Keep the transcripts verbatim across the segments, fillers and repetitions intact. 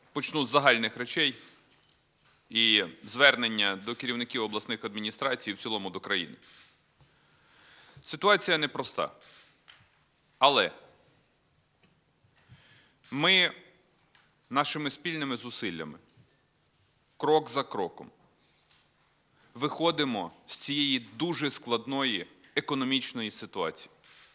Почну з загальних речей і звернення до керівників обласних адміністрацій і в цілому до країни. Ситуація непроста, але ми нашими спільними зусиллями, крок за кроком, виходимо з цієї дуже складної економічної ситуації.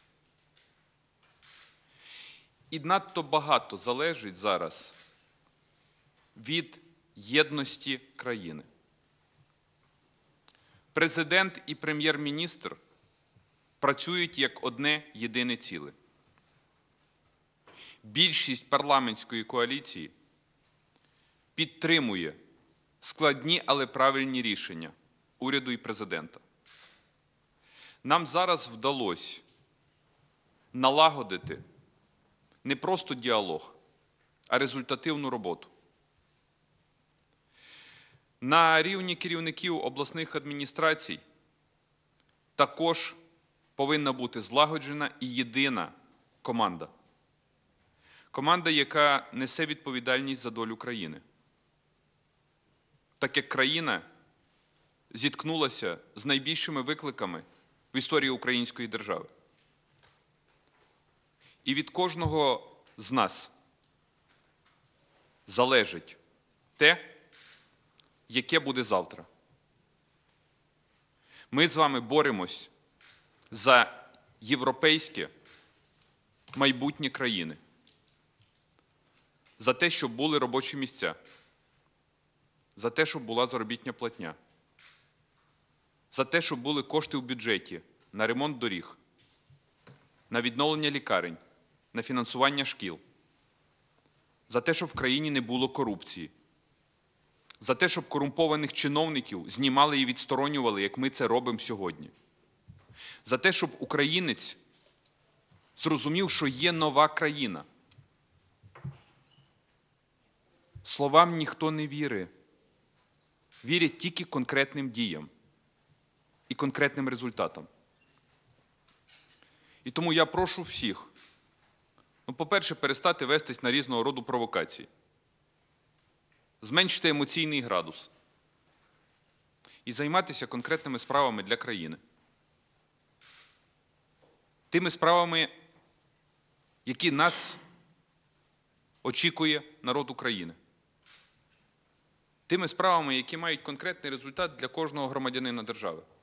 І надто багато залежить зараз від єдності країни. Президент і прем'єр-міністр працюють як одне єдине ціле. Більшість парламентської коаліції підтримує складні, але правильні рішення уряду і президента. Нам зараз вдалося налагодити не просто діалог, а результативну роботу. На рівні керівників обласних адміністрацій також повинна бути злагоджена і єдина команда. Команда, яка несе відповідальність за долю країни. Так як країна зіткнулася з найбільшими викликами в історії української держави. І від кожного з нас залежить те, яке буде завтра. Ми з вами боремось за європейське майбутнє країни, за те, щоб були робочі місця, за те, щоб була заробітня платня, за те, щоб були кошти в бюджеті на ремонт доріг, на відновлення лікарень, на фінансування шкіл, за те, щоб в країні не було корупції, за те, щоб корумпованих чиновників знімали і відсторонювали, як ми це робимо сьогодні, за те, щоб українець зрозумів, що є нова країна. Словам ніхто не вірить. Вірять тільки конкретним діям і конкретним результатам. І тому я прошу всіх, ну, по-перше, перестати вестись на різного роду провокації, зменшити емоційний градус і займатися конкретними справами для країни. Тими справами, які нас очікує народ України. Тими справами, які мають конкретний результат для кожного громадянина держави.